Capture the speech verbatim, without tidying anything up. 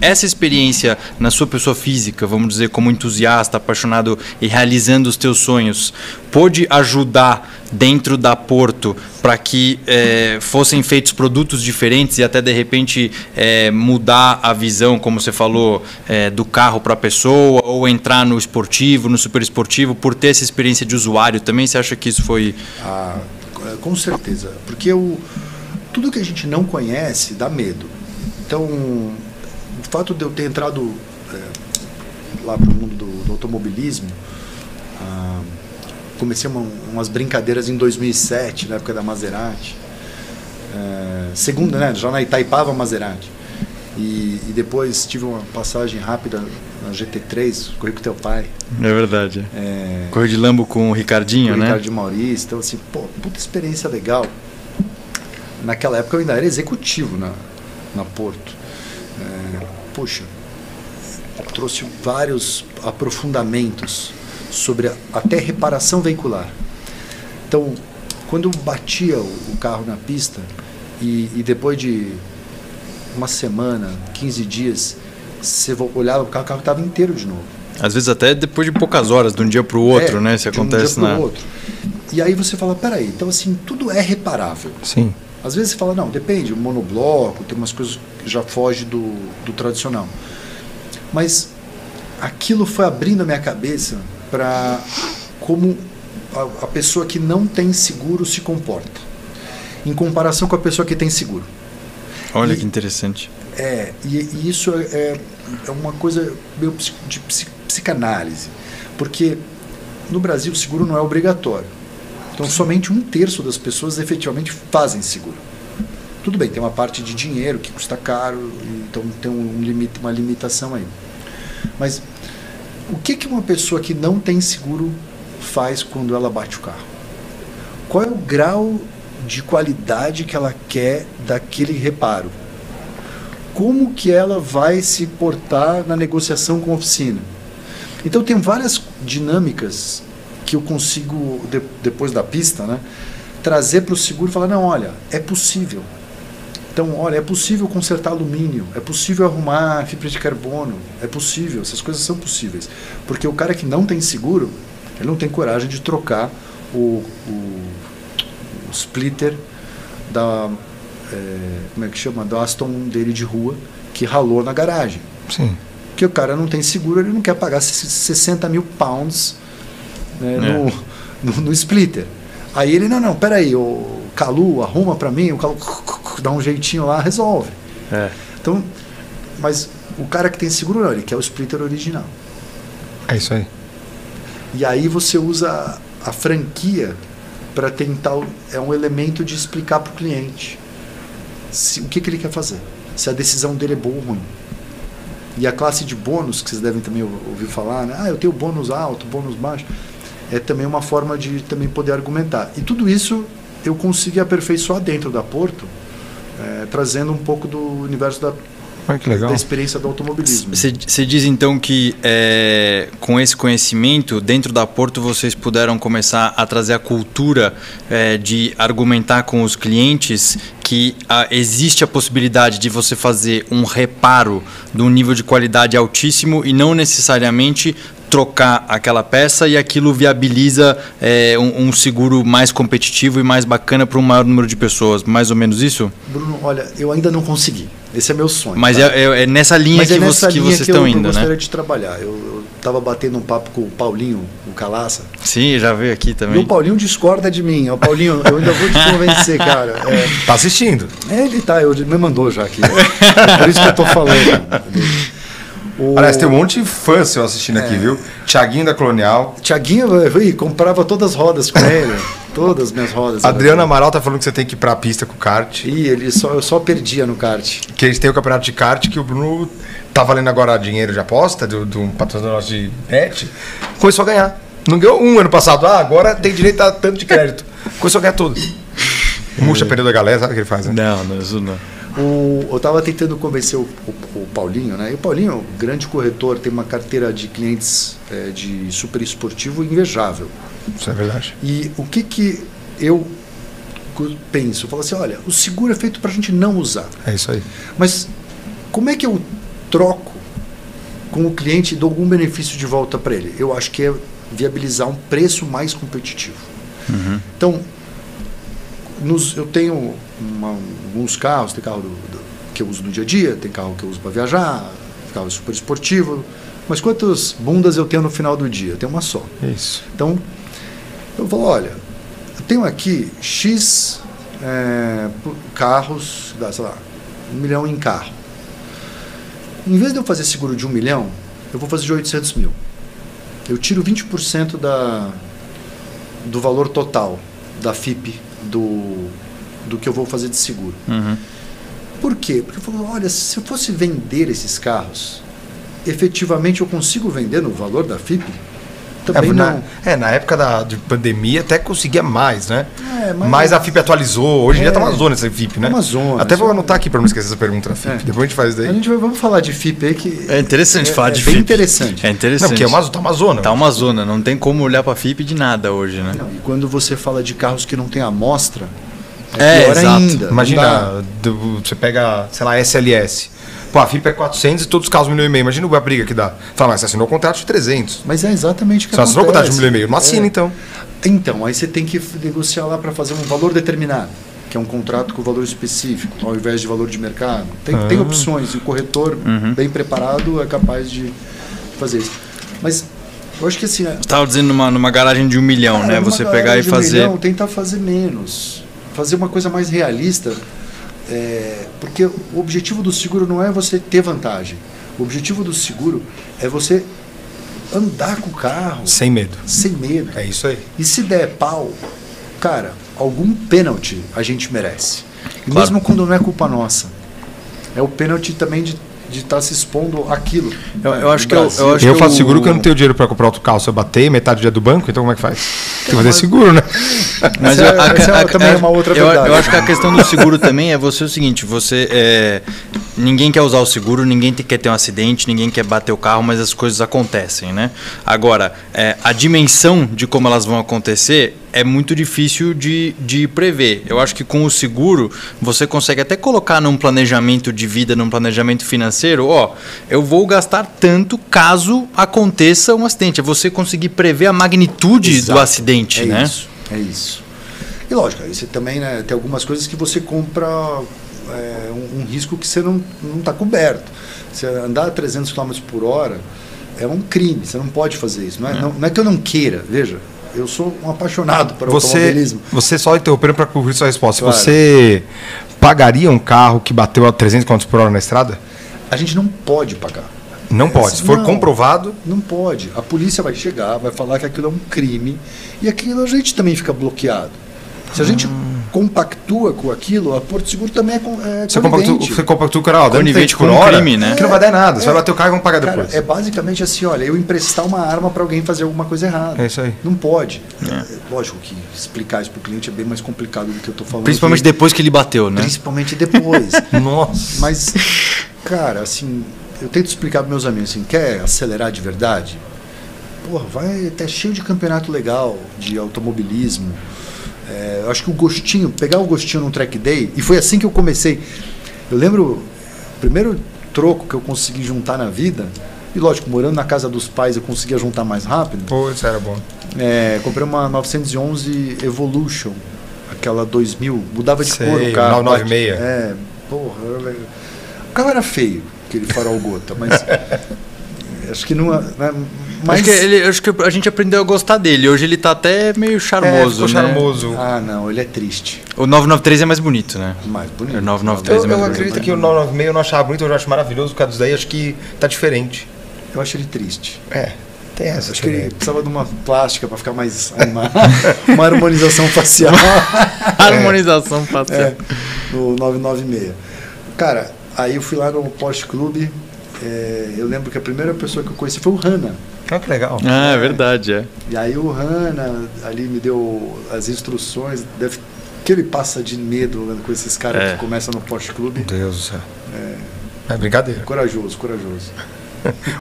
essa experiência na sua pessoa física, vamos dizer, como entusiasta, apaixonado e realizando os teus sonhos, pôde ajudar dentro da Porto para que é, fossem feitos produtos diferentes e até de repente é, mudar a visão, como você falou, é, do carro para a pessoa, ou entrar no esportivo, no super esportivo, por ter essa experiência de usuário também? Você acha que isso foi... Ah, com certeza, porque o, tudo que a gente não conhece dá medo. Então, o fato de eu ter entrado é, lá para o mundo do, do automobilismo, ah, comecei uma, umas brincadeiras em dois mil e sete, na época da Maserati. É, segunda, né? Já na Itaipava Maserati. E, e depois tive uma passagem rápida na G T três, corri com teu pai. É verdade. É, corri de Lambo com o Ricardinho, com né? O Ricardinho Maurício. Então, assim, pô, puta experiência legal. Naquela época eu ainda era executivo na, na Porto. É, poxa, trouxe vários aprofundamentos sobre a, até reparação veicular. Então, quando eu batia o, o carro na pista e, e depois de uma semana, quinze dias, você olhava o carro, o carro estava inteiro de novo. Às vezes até depois de poucas horas, de um dia para o outro, é, né? Se acontece de um dia na... pro outro. E aí você fala, peraí, então assim, tudo é reparável. Sim. Às vezes você fala, não, depende, o monobloco, tem umas coisas que já fogem do, do tradicional. Mas aquilo foi abrindo a minha cabeça para como a, a pessoa que não tem seguro se comporta, em comparação com a pessoa que tem seguro. Olha e, que interessante. É, e, e isso é, é uma coisa meio de psicanálise, porque no Brasil o seguro não é obrigatório. Então somente um terço das pessoas efetivamente fazem seguro. Tudo bem, tem uma parte de dinheiro que custa caro, então tem um limite, uma limitação aí. Mas o que, que uma pessoa que não tem seguro faz quando ela bate o carro? Qual é o grau de qualidade que ela quer daquele reparo? Como que ela vai se portar na negociação com a oficina? Então tem várias dinâmicas que eu consigo, de, depois da pista, né, trazer para o seguro e falar, não, olha, é possível. Então, olha, é possível consertar alumínio, é possível arrumar fibra de carbono, é possível, essas coisas são possíveis. Porque o cara que não tem seguro, ele não tem coragem de trocar o, o, o splitter da, é, como é que chama, da Aston dele de rua, que ralou na garagem. Sim. Porque o cara não tem seguro, ele não quer pagar sessenta mil pounds, né, é. no, no, no splitter. Aí ele, não, não, peraí, o Calu arruma para mim, o Calu dá um jeitinho lá, resolve. É. Então, mas o cara que tem seguro não, ele quer o splitter original. É isso aí. E aí você usa a, a franquia para tentar, é um elemento de explicar para o cliente se, o que, que ele quer fazer, se a decisão dele é boa ou ruim. E a classe de bônus, que vocês devem também ouvir falar, né? Ah, eu tenho bônus alto, bônus baixo, é também uma forma de também poder argumentar. E tudo isso eu consegui aperfeiçoar dentro da Porto, é, trazendo um pouco do universo da, ah, que legal. da experiência do automobilismo. Você diz então que é, com esse conhecimento, dentro da Porto, vocês puderam começar a trazer a cultura é, de argumentar com os clientes que a, existe a possibilidade de você fazer um reparo de um nível de qualidade altíssimo e não necessariamente trocar aquela peça, e aquilo viabiliza é, um, um seguro mais competitivo e mais bacana para um maior número de pessoas. Mais ou menos isso? Bruno, olha, eu ainda não consegui. Esse é meu sonho. Mas tá? é, é, é nessa linha Mas que, é nessa você, que linha vocês que estão eu, indo, eu gostaria né? de trabalhar. Eu estava batendo um papo com o Paulinho, o Calaça. Sim, já veio aqui também. E o Paulinho discorda de mim. O Paulinho, eu ainda vou te convencer, cara. É, tá assistindo? É, ele tá, eu, ele me mandou já aqui. É por isso que eu tô falando. O... Aliás, tem um monte de fã seu assistindo é. aqui, viu? Tiaguinho da Colonial. Tiaguinho, eu comprava todas as rodas com ele. Todas as minhas rodas. Adriano Amaral tá falando que você tem que ir pra pista com o kart. Ih, ele só, eu só perdia no kart. Que eles têm o campeonato de kart, que o Bruno tá valendo agora dinheiro de aposta, do, do patrocinador nosso de bet. Começou a ganhar. Não ganhou um ano passado. Ah, agora tem direito a tanto de crédito. Começou a ganhar tudo. Murcha perdeu da galera, sabe o que ele faz, né? Não, não, isso não. O, eu estava tentando convencer o, o, o Paulinho, né? E o Paulinho, grande corretor, tem uma carteira de clientes é, de super esportivo invejável. Isso é verdade. E o que que eu penso? Eu falo assim, olha, o seguro é feito para a gente não usar. É isso aí. Mas como é que eu troco com o cliente e dou algum benefício de volta para ele. Eu acho que é viabilizar um preço mais competitivo. Uhum. Então, nos, eu tenho uma, alguns carros, tem carro do, do, que eu uso no dia a dia, tem carro que eu uso para viajar, carro super esportivo, mas quantas bundas eu tenho no final do dia? Eu tenho uma só. Isso. Então, eu falo, olha, eu tenho aqui X é, carros, dá, sei lá, um milhão em carro. Em vez de eu fazer seguro de um milhão, eu vou fazer de oitocentos mil. Eu tiro vinte por cento da, do valor total da F I P do, do que eu vou fazer de seguro. Uhum. Por quê? Porque eu falo, olha, se eu fosse vender esses carros, efetivamente eu consigo vender no valor da F I P? Também é, não. Na, é, na época da de pandemia até conseguia mais, né? É, mas, mas a F I P atualizou. Hoje em é, dia tá uma zona essa F I P, né? Uma zona. Até vou anotar aqui para não esquecer essa pergunta da F I P. É. Depois a gente faz isso daí. A gente vai, vamos falar de F I P aí que... É interessante é, falar é de bem F I P. interessante. É interessante. Não, porque é uma, tá uma zona. Tá uma zona, não tem como olhar para a F I P de nada hoje, né? Não, e quando você fala de carros que não tem amostra, é, É, pior exato. ainda. Não Imagina, dá. do- você pega, sei lá, S L S. Pô, a F I P é quatrocentos e todos os carros um milhão e meio. Imagina a briga que dá. Fala, mas você assinou o contrato de trezentos. Mas é exatamente o que Você assinou o contrato de um acontece. milhão e meio. Não assina, É. então. Então, aí você tem que negociar lá para fazer um valor determinado, que é um contrato com valor específico, ao invés de valor de mercado. Tem, Ah. tem opções, e o corretor Uhum. bem preparado é capaz de fazer isso. Mas eu acho que assim... Você estava dizendo numa, numa garagem de um milhão, cara, né? numa Você garagem pegar e de um fazer. milhão, tentar fazer menos. Fazer uma coisa mais realista. É, porque o objetivo do seguro não é você ter vantagem. O objetivo do seguro é você andar com o carro Sem medo. sem medo. É isso aí. E se der pau, cara, algum pênalti a gente merece. E Claro. mesmo quando não é culpa nossa. É o pênalti também de de estar se expondo àquilo. Eu- eu acho No que eu- Brasil. eu acho Eu que faço o- seguro que eu não tenho dinheiro para comprar outro carro. Se eu bater, metade do dia do banco, então como é que faz? Tem que fazer mas- seguro, né? Mas Essa eu- é- essa é também uma outra eu, verdade. eu acho que a questão do seguro também é você o seguinte, você é, ninguém quer usar o seguro, ninguém te- quer ter um acidente, ninguém quer bater o carro, mas as coisas acontecem, né? Agora, é, a dimensão de como elas vão acontecer é muito difícil de, de prever. Eu acho que com o seguro você consegue até colocar num planejamento de vida, num planejamento financeiro, ó, eu vou gastar tanto caso aconteça um acidente. É você conseguir prever a magnitude Exato. do acidente, é né? Isso, é isso. E lógico, aí você também, né, tem algumas coisas que você compra é, um, um risco que você não está coberto. Você andar a trezentos quilômetros por hora é um crime, você não pode fazer isso. Não é, não, não é que eu não queira, veja, eu sou um apaixonado por Você, automobilismo. você só interrompendo para cobrir sua resposta. Claro. Você pagaria um carro que bateu a trezentos quilômetros por hora na estrada? A gente não pode pagar. Não pode. Se for Não. comprovado, Não pode. A polícia vai chegar, vai falar que aquilo é um crime e aquilo a gente também fica bloqueado. Se a gente compactua com aquilo, a Porto Seguro também é, com- é você compactua, conivente. você compactua o cara, ó, dando Conivente trezentos por com um hora, crime, né? que não vai dar nada. Você É. vai bater o carro e vão pagar Cara, depois. é basicamente assim, olha, eu emprestar uma arma para alguém fazer alguma coisa errada. É isso aí. Não pode. É. É, lógico que explicar isso para o cliente é bem mais complicado do que eu estou falando. Principalmente aqui. depois que ele bateu, né? Principalmente depois. Nossa. Mas, cara, assim, eu tento explicar para meus amigos assim, quer acelerar de verdade? Porra, vai até cheio de campeonato legal de automobilismo. É, eu acho que o gostinho, pegar o gostinho num track day, e foi assim que eu comecei. Eu lembro, o primeiro troco que eu consegui juntar na vida, e lógico, morando na casa dos pais eu conseguia juntar mais rápido. Pô, isso era bom. É, comprei uma novecentos e onze Evolution, aquela dois mil, mudava de Sei, cor o carro. novecentos e noventa e seis. É, porra, era legal. O carro era feio, aquele farol gota, mas acho que não. Né, mas, Acho, que ele, acho que a gente aprendeu a gostar dele. Hoje ele tá até meio É, charmoso, ficou né? charmoso. Ah, não, ele é triste. O novecentos e noventa e três é mais bonito, né? Mais bonito. O novecentos e noventa e três Eu, é mais eu bonito. acredito que o novecentos e noventa e seis eu não achava bonito, eu já acho maravilhoso. Por causa disso daí, acho que tá diferente. Eu acho ele triste. É, tem essa. Acho que também. ele precisava de uma plástica para ficar mais animado. Uma harmonização facial. Harmonização facial. É, no novecentos e noventa e seis. Cara, aí eu fui lá no Porsche Clube. É, eu lembro que a primeira pessoa que eu conheci foi o Hanna. Ah, que legal. Ah, é verdade, é. E aí o Hanna ali me deu as instruções. Deve, que ele passa de medo né, com esses caras É. que começam no Porsche Clube. Meu Deus do céu. É, brincadeira. Corajoso, corajoso.